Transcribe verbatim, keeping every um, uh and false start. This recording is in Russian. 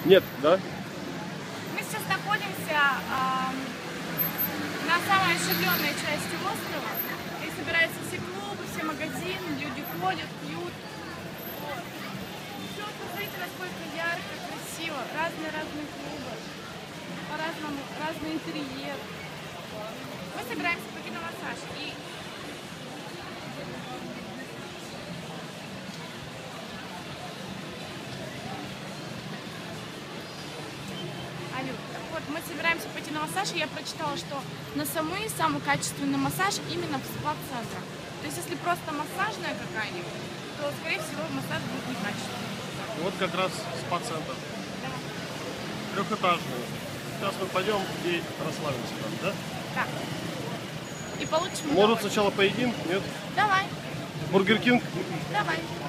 Нет, да? Мы сейчас находимся э, на самой оживленной части острова. Здесь собираются все клубы, все магазины, люди ходят, пьют. Вот. Все, посмотрите, насколько ярко, красиво. Разные-разные клубы, по-разному, разный интерьер. Мы собираемся пойти на массаж. И вот мы собираемся пойти на массаж, и я прочитала, что на самый самый качественный массаж именно в спа-центрах. То есть если просто массажная какая-нибудь, то скорее всего массаж будет некачественный. Вот как раз спа-центр. Да. Трехэтажный. Сейчас мы пойдем и расслабимся там, да? Да. И получим Может, сначала поедим? Нет? Давай. Бургер Кинг? Давай.